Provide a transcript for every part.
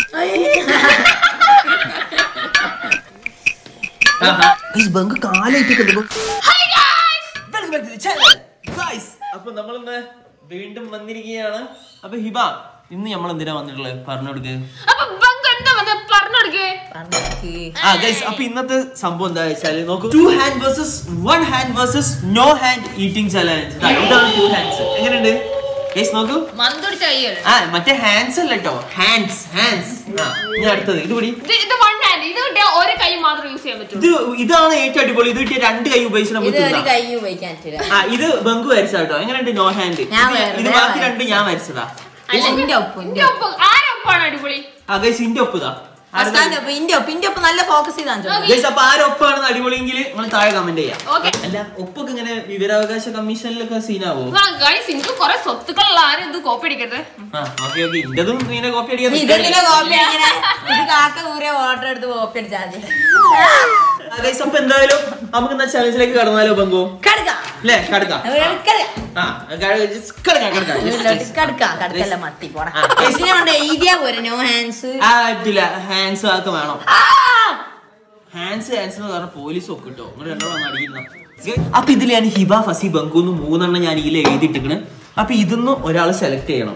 അപ്പൊ നമ്മളിന്ന് വീണ്ടും വന്നിരിക്കുകയാണ്. അപ്പൊ ഹിബ, ഇന്ന് നമ്മൾ എന്തിനാ വന്നിട്ടുള്ളത്? പറഞ്ഞു കൊടുക്ക്. അപ്പൊ ഇന്നത്തെ സംഭവം എന്താ വെച്ചാല് നോക്കൂ, 2 hand versus 1 hand versus no hand eating challenge. ഇതാണ് 2 hands. എങ്ങനെയുണ്ട് നോക്കൂ? മറ്റേ ഹാൻഡ്സ് അല്ല കേട്ടോ, ഹാൻഡ്സ്. ഇനി അടുത്തത് ഇത് പിടി. ഇതാണ് ഏറ്റവും അടിപൊളി. ഇത് കിട്ടിയ 2 കൈ ഉപയോഗിച്ച് നമുക്ക് ഇത് ബംഗു വരച്ചാ കേട്ടോ. എങ്ങനെയുണ്ട് നോ ഹാൻഡ്? ഇത് ബാക്കി 2 ഞാൻ വരച്ചതാ. ഇന്റെ ഒപ്പതാ നല്ല ഫോക്കസ് ചെയ്താണ്. അപ്പൊ ആരൊപ്പാണ് അടിപൊളിയെങ്കിൽ നിങ്ങൾ താഴെ കമന്റ് ചെയ്യാം. അല്ല, ഒപ്പൊക്കെ ഇങ്ങനെ വിവരാവകാശ കമ്മീഷനിലൊക്കെ സീനാവോ? കൊറേ സ്വത്തുക്കളുള്ള ആരും ഇത് കോപ്പി അടിക്കരുത്. ഇന്റതും നീനെ കോപ്പി അടിക്കാൻ ഓർഡർ എടുത്ത് കോപ്പി അടിച്ചാൽ മതി. അപ്പൊ എന്തായാലും നമുക്ക് എന്താ ചലഞ്ചിലേക്ക് കടന്നാലോ ബംഗു? അല്ലേ കടക്കാം. ഹാൻഡ്സ് ആൾക്ക് വേണം. ഹാൻഡ്സ് എന്ന് പറഞ്ഞ പോലീസ് ഒക്കെ കിട്ടോ. അപ്പൊ ഇതിൽ ഞാൻ ഹിബ, ഫസി, ബംഗുന്ന് 3 എണ്ണം ഞാൻ ഇതിൽ എഴുതിയിട്ടിരിക്കണ്. അപ്പൊ ഇതൊന്നും ഒരാൾ സെലക്ട് ചെയ്യണം.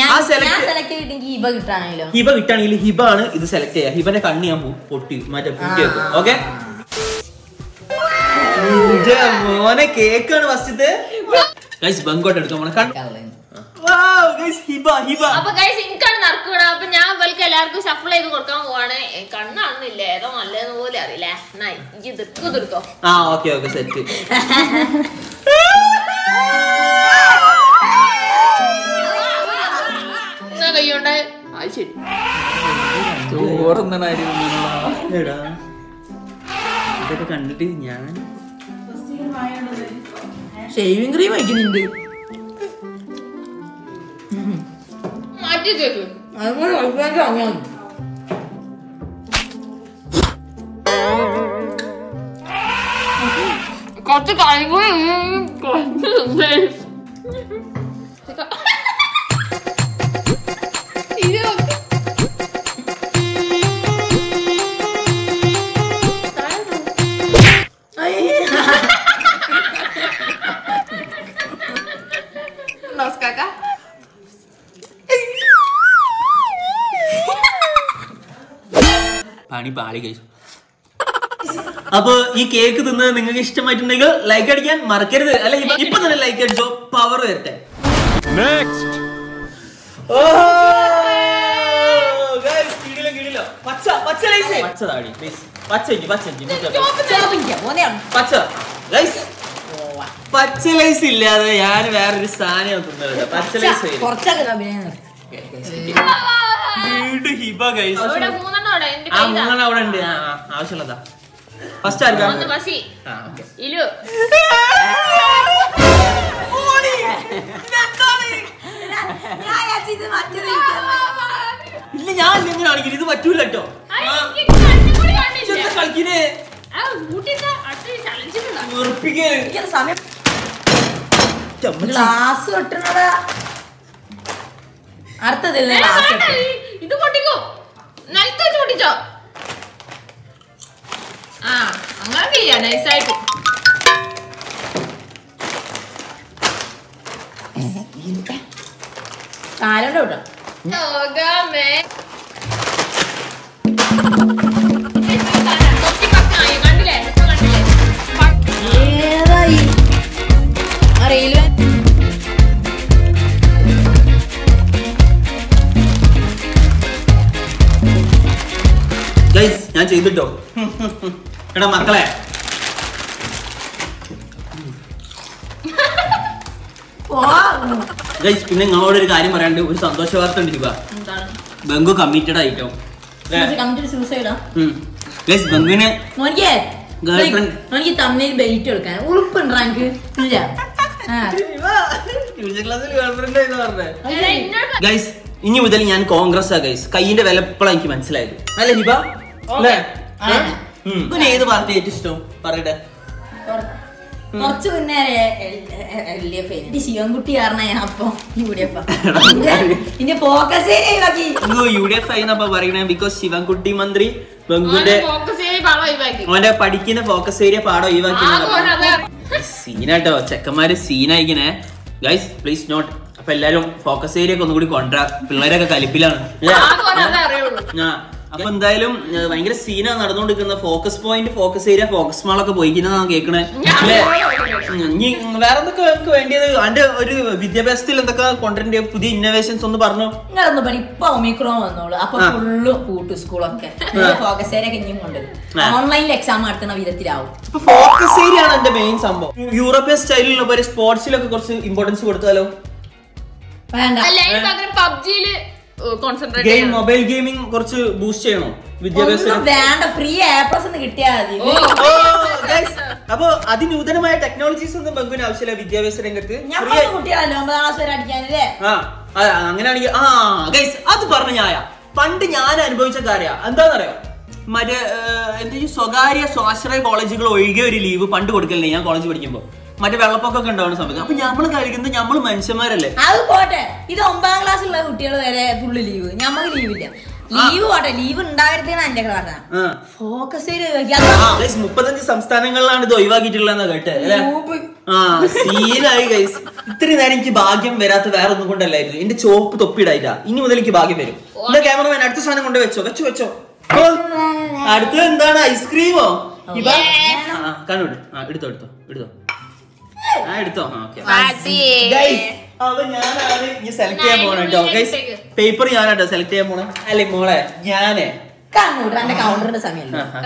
ഹിബ കിട്ടാണെങ്കിൽ ഹിബ ആണ് ഇത് സെലക്ട് ചെയ്യാം. ഹിബന്റെ കണ്ണ് ഞാൻ പൊട്ടി മറ്റേ പൊട്ടി വെക്കും. ഓക്കെ, മോനെ കേക്കാണ് ഫസ്റ്റത്തെ. ബംഗോട്ട് എടുക്കാം. അപ്പൊ ഞാൻ എല്ലാവർക്കും ഷഫിൾ ചെയ്ത് കൊടുക്കാൻ പോവാണ്. കണ്ണാണെന്നില്ല, ഏതോ നല്ലതെന്ന് പോലെ അറിയില്ല. തീർത്തോ? Okay set. കൈയോണ്ട് ശരി. ഇതൊക്കെ കണ്ടിട്ട് ഞാൻ ഷേവിംഗ് ക്രീം വയ്ക്കുന്നുണ്ട്. മാറ്റി കേക്ക് കുറച്ച് കഴിവ് പണി പാളി കഴിച്ചു. അപ്പൊ ഈ കേക്ക് തിന്നത് നിങ്ങൾക്ക് ഇഷ്ടമായിട്ടുണ്ടെങ്കിൽ ലൈക്ക് അടിക്കാൻ മറക്കരുത്. അല്ലെ ഇപ്പൊ തന്നെ ലൈക്ക് അടിച്ചോ, പവർ വരട്ടെ. പച്ച ലൈസ് ഇല്ലാതെ ഞാൻ വേറൊരു സാധനം തിന്നത്. പച്ച ലൈസ് ഹിബ ഗൈസ്. 3 അവിടെ ഉണ്ട്. ആവശ്യമുള്ളതാ. ഫസ്റ്റ് ആർക്കാ? ഇല്ല, ഞാൻ ഇങ്ങനെ കാണിക്കില്ല. ഇത് പറ്റൂല കേട്ടോ. കളിക്കുന്നേ ഇത് പൊട്ടിക്കോ, നിലത്ത് വെച്ച് പൊട്ടിച്ചോ. അങ്ങനെ ചെയ്യാ നൈസായിട്ട്. കാലോണ്ട് വിട്ടോ. ഏതായി അറിയില്ല. ഞാൻ ചെയ്തിട്ടോ. എടാ മക്കളെ, പിന്നെ നിങ്ങളോട് ഒരു കാര്യം പറയാണ്ട്. ഒരു സന്തോഷ വാർത്ത ഉണ്ട്. ബംഗു കമ്മിറ്റഡ് ആയിട്ടോ. ബംഗുവിന് ഇനി മുതൽ ഞാൻ കോൺഗ്രസ് ഗൈസ്. കൈയിന്റെ വില ഇപ്പോഴാണ് എനിക്ക് മനസ്സിലായത്. അല്ലേ ഹിബ? അല്ലേ? ഏത് പാർട്ടി ഏറ്റവും ഇഷ്ടം പറയട്ടെ. കുറച്ച് മുന്നേ ശിവൻകുട്ടി കാരണം അപ്പൊ ഇന്റെ ഫോക്കസ് UDF എന്നപ്പോ പറയണേ ബിക്കോസ് ശിവൻകുട്ടി മന്ത്രി ബംഗുന്റെ അവന്റെ പഠിക്കുന്ന ഫോക്കസ് ഏരിയ പാടം ഒഴിവാക്കി. സീനാട്ടോ ചെക്കന്മാര് സീനായിക്കണേ ഗൈസ്, പ്ലീസ് നോട്ട്. അപ്പൊ എല്ലാരും ഫോക്കസ് ഏരിയ ഒക്കെ ഒന്നുകൂടി കൊണ്ടുവരാ, പിള്ളേരൊക്കെ കലിപ്പിലാണ്. അപ്പൊ എന്തായാലും ഭയങ്കര സീനാ നടന്നുകൊണ്ടിരിക്കുന്ന. Focus point, focus area, focus മാളൊക്കെ പോയിക്കുന്നതാണ് കേൾക്കണേ അല്ലേ? ഇനി വേറെ എന്തൊക്കെ നമുക്ക് വേണ്ടിയത്? അതിന്റെ ഒരു വിദ്യാഭ്യാസത്തിൽ എന്തൊക്കെ കൊണ്ടുവരേണ്ട പുതിയ ഇന്നോവേഷൻസ് ഒന്ന് പറഞ്ഞു. ഇപ്പൊ ഒമിക്രോൺ വന്നോളൂ, അപ്പൊ ഫുള്ള് കൂട്ടു സ്കൂളൊക്കെ ഫോക്കസ് ഏരിയ ഇനിയും കൊണ്ടുവരും. ഓൺലൈനിൽ എക്സാം നടത്തുന്ന വിധത്തിലാവും. ഫോക്കസ് ഏരിയ ആണ് എന്റെ മെയിൻ സംഭവം. യൂറോപ്യൻ സ്റ്റൈലിലുള്ള പോലെ സ്പോർട്സിലൊക്കെ കുറച്ച് ഇമ്പോർട്ടൻസ് കൊടുത്താലോ? വേണ്ട, മൊബൈൽ ഗെയിമിംഗ് കുറച്ച് ബൂസ്റ്റ് ചെയ്യണോ വിദ്യാഭ്യാസം? വേണ്ട, ഫ്രീ ആപ്സ് ഒന്ന് കിട്ടിയാൽ മതി. അപ്പൊ അതിനൂതനമായ ടെക്നോളജീസ് ഒന്നും ബംഗുവിന് ആവശ്യമില്ല വിദ്യാഭ്യാസ രംഗത്ത്. കുട്ടികളല്ലോ 9ാം ക്ലാസ് വരെ അടിക്കാനല്ലേ? അങ്ങനെയാണെങ്കിൽ ഗൈസ് അത് പറഞ്ഞ ഞായ പണ്ട് ഞാൻ അനുഭവിച്ച കാര്യം എന്താണെന്നറിയോ? മറ്റേ എന്താ സ്വകാര്യ സ്വാശ്രയ കോളേജുകൾ ഒഴികെ ഒരു ലീവ് പണ്ട് കൊടുക്കല്ലേ ഞാൻ കോളേജ് പഠിക്കുമ്പോ? മറ്റേ വെള്ളപ്പൊക്കൊക്കെ ഉണ്ടാവുന്ന സമയത്ത്. അപ്പൊ നമ്മള് കളിക്കുന്നത് നമ്മള് മനുഷ്യന്മാരല്ലേ? അത് പോട്ടെ, ഇത് 9ാം ക്ലാസ്സിലുള്ള കുട്ടികൾ വരെ ഫുള്ള് ലീവ്, ഞമ്മക്ക് ലീവില്ല. ലീവ് പോട്ടെ, ലീവ് ഉണ്ടായിരുന്നാണ് എന്റെ പ്രാർത്ഥന. ഫോക്കസ് 35 സംസ്ഥാനങ്ങളിലാണ് ഇത് ഒഴിവാക്കിയിട്ടുള്ളതെന്നാ കേട്ടെ. സീനായി ഗൈസ്. ഇത്രയും നേരം എനിക്ക് ഭാഗ്യം വരാത്ത വേറെ ഒന്നും കൊണ്ടല്ലായിരുന്നു. എന്റെ ചോപ്പ് തൊപ്പിടായിട്ടാ. ഇനി മുതൽ എനിക്ക് ഭാഗ്യം വരും. എന്താ ക്യാമറമാൻ അടുത്ത സാധനം കൊണ്ട് വെച്ചോ. അടുത്തത് എന്താണ്? ഐസ്ക്രീമോ? കണ്ണൂട് എടുത്തോ. സെലക്ട് ചെയ്യാൻ പോണ കേട്ടോ ഗൈസ്. പേപ്പർ ഞാനാട്ടോ സെലക്ട് ചെയ്യാൻ പോണേ. അല്ലേ മോളെ ഞാനേ കൗണ്ടറിന്റെ സമയം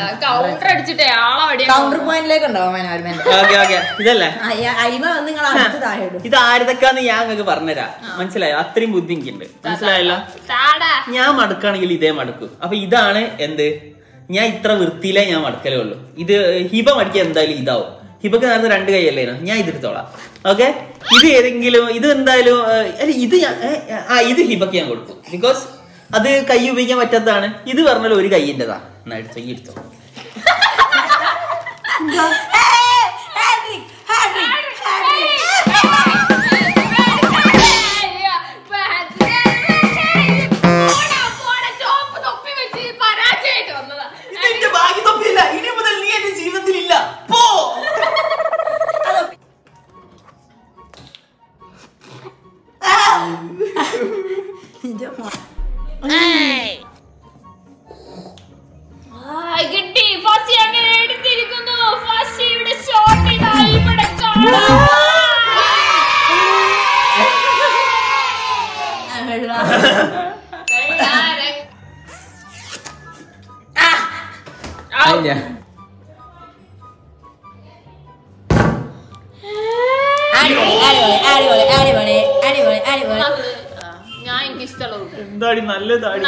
കൗണ്ടർ പോയിന്റിലേക്ക് ഉണ്ടാവും. ഇതല്ലേ നിങ്ങൾ ഇത് ആരതൊക്കെയാന്ന് ഞാൻ നിങ്ങൾക്ക് പറഞ്ഞുതരാം. മനസ്സിലായോ? അത്രയും ബുദ്ധി എനിക്കുണ്ട്. മനസ്സിലായല്ലോ? ഞാൻ മടക്കാണെങ്കിൽ ഇതേ മടക്കും. അപ്പൊ ഇതാണ് എന്ത്, ഞാൻ ഇത്ര വൃത്തിയിലേ ഞാൻ മടക്കലേ ഉള്ളൂ. ഇത് ഹിബ മടിക്കുക എന്തായാലും ഇതാവും. ഹിബക്ക് നേരത്തെ 2 കൈയല്ലേ, ഞാൻ ഇതെടുത്തോളാം. ഓക്കെ, ഇത് ഏതെങ്കിലും ഇത് എന്തായാലും ഇത് ഇത് ഹിബക്ക് ഞാൻ കൊടുക്കും. ബിക്കോസ് അത് കൈ ഉപയോഗിക്കാൻ പറ്റാത്തതാണ്. ഇത് പറഞ്ഞാൽ ഒരു കൈയിൻ്റെതാ. എന്നാ എടുത്തോ, ഈ എടുത്തോ. ഇനി മുതൽ നീ എന്റെ ജീവിതത്തിലില്ല. പോ. കിട്ടി ഫസി അങ്ങനെ എടുത്തിരിക്കുന്നു. ഫസി ഇവിടെ ഷോട്ട് ഇതായി ഇവിടെ കാണാം. ഞാൻ എനിക്ക് ഇഷ്ടമുള്ള എന്താടി നല്ലതാടി.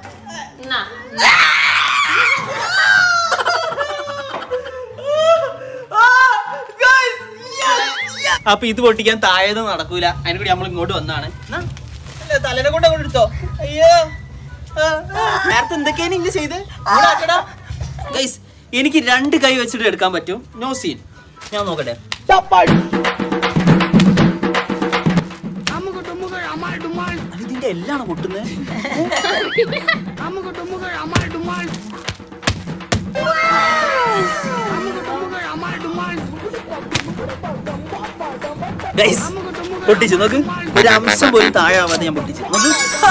അപ്പൊ ഇത് പൊട്ടിക്കാൻ താഴെയൊന്നും നടക്കൂല. അതിനെ കൂടി നമ്മൾ ഇങ്ങോട്ട് വന്നാണ്. തലേനെ കൊണ്ട് അങ്ങോട്ട് എടുത്തോ. അയ്യോ, നേരത്തെ എന്തൊക്കെയാണ് ഇങ്ങനെ ചെയ്ത്? ഗൈസ് എനിക്ക് 2 കൈ വെച്ചിട്ട് എടുക്കാൻ പറ്റും. No scene. ഞാൻ നോക്കട്ടെ. ഇതിന്റെ എല്ലാം പൊട്ടുന്നത്. ഗൈസ് പൊട്ടിച്ചു നോക്ക്. ഒരു അംശം പോലും താഴെ ആവാതെ ഞാൻ പൊട്ടിച്ചു നോക്ക്.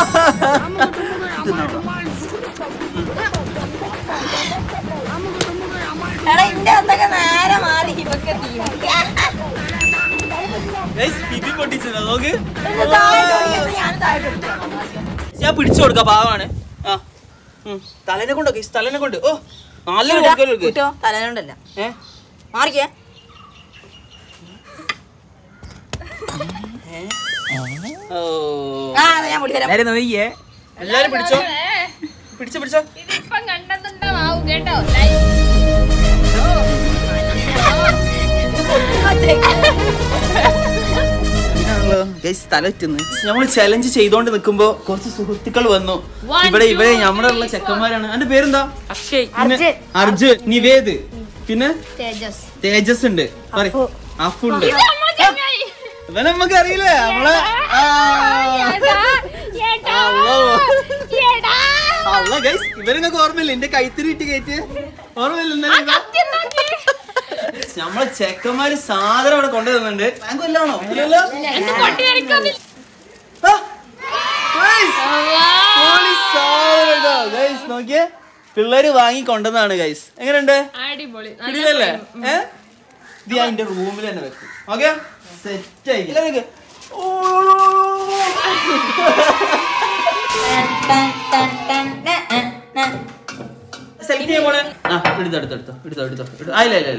നോക്ക്, ഞാൻ പിടിച്ചു കൊടുക്കാം. പാവാണ്. തലേനെ കൊണ്ടോ ഗൈസ്, തലേനെ കൊണ്ട്. ഓ നല്ലൊരു തലേണ്ടല്ല മാറിക്കേ. എല്ലാരും പിടിച്ചോ, പിടിച്ചോ. ഇതിപ്പം കണ്ടെത്തുണ്ടാവും കേട്ടോ. നമ്മൾ ചലഞ്ച് ചെയ്തോണ്ട് നിക്കുമ്പോ കുറച്ച് സുഹൃത്തുക്കൾ വന്നു. ഇവിടെ നമ്മുടെ ഉള്ള ചെക്കന്മാരാണ്. എന്റെ പേരെന്താ? അർജുൻ, നിവേദ്, പിന്നെ തേജസ് ഉണ്ട്. ആ ഫുള്ള് ഇവനെ നമുക്ക് അറിയില്ലേ നമ്മളെ അല്ല ഗൈസ് ഇവരൊക്കെ ഓർമ്മയില്ല എന്റെ കൈത്തിരി ഇട്ട് കയറ്റ് ഓർമ്മയില്ല നമ്മളെ ചെക്കന്മാര് സാധനം അവിടെ കൊണ്ടുവരുന്നുണ്ട് ബാങ്ക് വല്ലാണോ നോക്കിയേ പിള്ളേര് വാങ്ങി കൊണ്ടുവന്നാണ് ഗൈസ് എങ്ങനെയുണ്ട് ഇടിയല്ലേ ഇത് ഞാൻ എന്റെ റൂമിൽ തന്നെ വെക്കും ഓക്കെ സെറ്റ് ആയി സെലക്ട് ചെയ്യാൻ പോണേ എടുത്തോ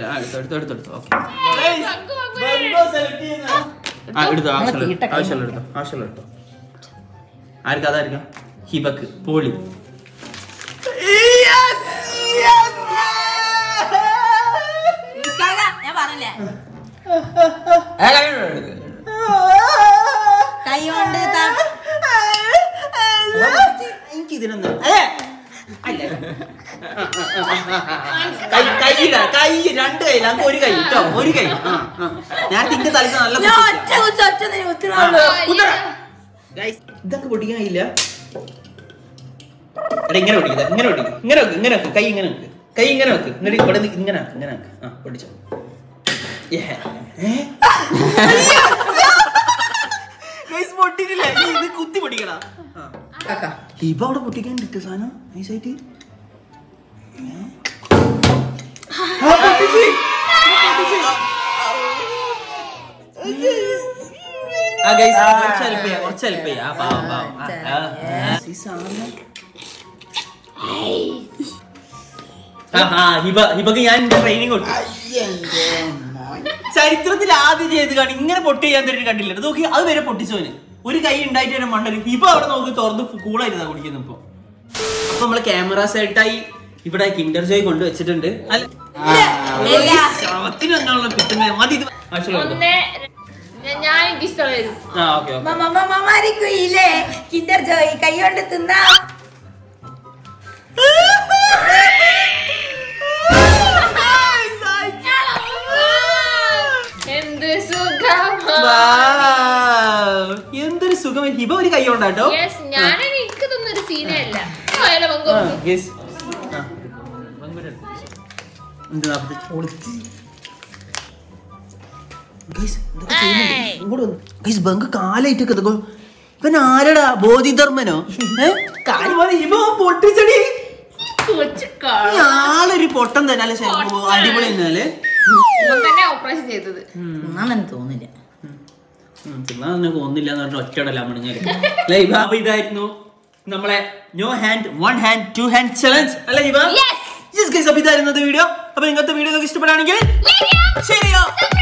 ആവശ്യമുള്ള എടുത്തോ ആർക്കും അതായിരിക്കാം ഹിബക്ക് പോളി ഞാൻ പറഞ്ഞില്ലേ എനിക്ക് ഇതിനൊന്ന് കൈ രണ്ട് കൈ നമുക്ക് ഒരു കൈ കേട്ടോ ഒരു കൈ ഞാൻ തിന്റെ തലക്ക് നല്ല ഇതൊക്കെ പൊട്ടിക്കാൻ കഴിയില്ല എടാ ഇങ്ങനെ പൊട്ടിക്കുക ഇങ്ങനെ വെക്ക് കൈ ഇങ്ങനെ വെക്ക് എന്നിട്ട് ഇവിടെ ഇങ്ങനെ വെക്ക് ആ പൊട്ടിച്ചോ പൊട്ടിട്ടില്ല ഇത് കുത്തി പൊട്ടിക്കടാ ഇപ്പൊ അവിടെ പൊട്ടിക്കാൻ കിട്ടിയ സാധനം നൈസായിട്ട് കുറച്ച് ഹെൽപ്പ് ചെയ്യാ ഹിബക്ക് ഞാൻ ട്രെയിനിങ് കൊടുത്തു ചരിത്രത്തിൽ ആദ്യം ചെയ്ത് കാണി ഇങ്ങനെ പൊട്ടി ചെയ്യാൻ തരുന്ന കണ്ടില്ല നോക്കി അത് വരെ പൊട്ടിച്ചോന് ഒരു കൈ ഉണ്ടായിട്ട് വരെ മണ്ടല് ഇപ്പൊ അവിടെ നോക്കി തുറന്ന് കൂളായിരുന്നാ കുടിക്കുന്നു ഇപ്പൊ അപ്പൊ നമ്മള് ക്യാമറ സെറ്റായി ഇവിടെ കിൻഡർ ജോയ് കൊണ്ട് വെച്ചിട്ടുണ്ട് കിൻഡർ ജോയ് കൈ കൊണ്ട് തിന്നാ എന്തൊരു സുഖം ഹിബ ഒരു കൈ കൊണ്ടാട്ടോ എനിക്ക് തോന്നുന്നൊരു സീനല്ല ബങ്ക് കാലായിട്ട് ഇവൻ ആരടാ ബോധിധർമ്മനോ പൊട്ടിച്ചടി ആളൊരു പൊട്ടം തന്നെ അല്ലെ അടിപൊളി തന്നെയല്ലേ ഓപ്പറേഷൻ ചെയ്തത് തോന്നില്ല ഒന്നില്ല എന്ന് പറഞ്ഞ ഒറ്റടല്ല മണിഞ്ഞാല് അപ്പൊ ഇതായിരുന്നു നമ്മളെ no hand 1 hand 2 hand challenge അല്ലേ ഹിബ? അപ്പൊ ഇതായിരുന്നു വീഡിയോ. അപ്പൊ നിങ്ങൾക്ക് വീഡിയോ ഇഷ്ടപ്പെടുകയാണെങ്കിൽ ശരിയോ